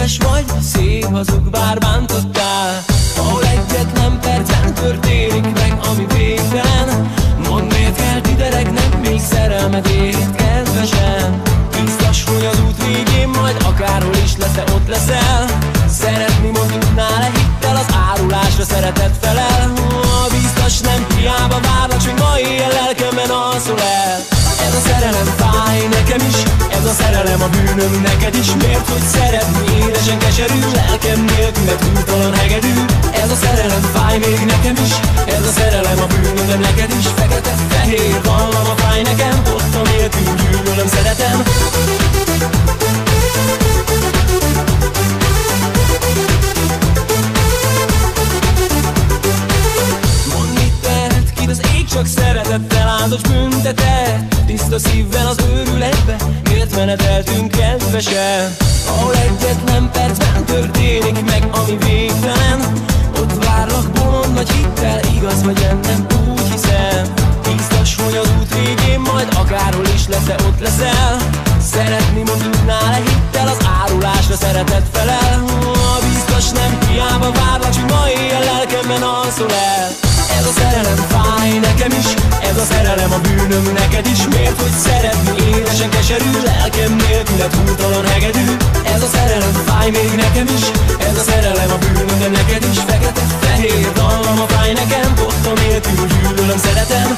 Vicces vagy, szép hazug, bár bántottál. Ahol egyetlen percben történik meg, ami végtelen. Mondd, miért kelt ideregnek még szerelmed ért kedvesen. Biztos, hogy az út végén majd akárhol is lesz, de ott leszel. Szeretni mond, tudnál-e hittel, az árulásra szeretet felel. Biztos nem hiába várlak, s még ma éjjel lelkemben alszol el. Ez a szerelem fáj nekem is, ez a szerelem a bűnöm neked is. Miért, hogy szeretni édesen keserű, lelkem nélkület húrtalan hegedű. Ez a szerelem fáj még nekem is, ez a szerelem a bűnöm neked is. Fekete-fehér vallam a fáj nekem, ott nélkül gyűlölöm, szeretem. Csak szeretettel áldos büntetet, tiszta szívvel az őrületbe, miért meneteltünk kedvesen? Ahol egyetlen percben történik meg, ami végtelen. Ott várlak bolond nagy hittel, igaz vagy ennem, úgy hiszem. Biztos, hogy az út végén majd akárhol is lesz, de ott leszel. Szeretni mond, tudnál-e hittel, az árulásra szeretet felel. Biztos nem hiába várlak, s ma éjjel lelkemben alszol el. Ez a szerelem fáj nekem is, ez a szerelem a bűnöm neked is. Miért, hogy szeretni édesen keserű, lelkem nélkület húrtalan hegedű. Ez a szerelem fáj még nekem is, ez a szerelem a bűnöm, de neked is. Fekete-fehér dallam a fáj nekem, ott nélkül gyűlölöm, szeretem.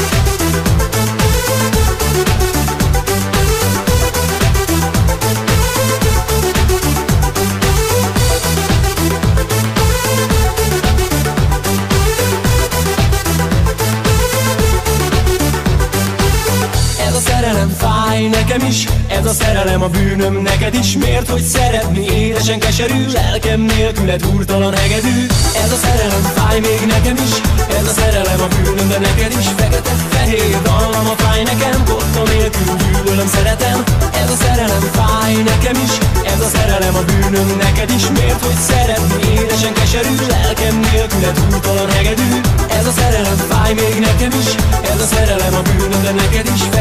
Fáj nekem is, ez a szerelem a bűnöm neked is. Miért, hogy szeretni édesen keserű, lelkem nélkület húrtalan hegedű. Ez a szerelem fáj még nekem is, ez a szerelem a bűnöm, de neked is. Fekete-fehér dallam a fáj nekem, kotta nélkül gyűlölöm, szeretem. Ez a szerelem fáj nekem is, ez a szerelem a bűnöm neked is. Miért, hogy szeretni édesen keserű, lelkem nélkület húrtalan hegedű. Ez a szerelem fáj még nekem is, ez a szerelem a bűnöm, de neked is.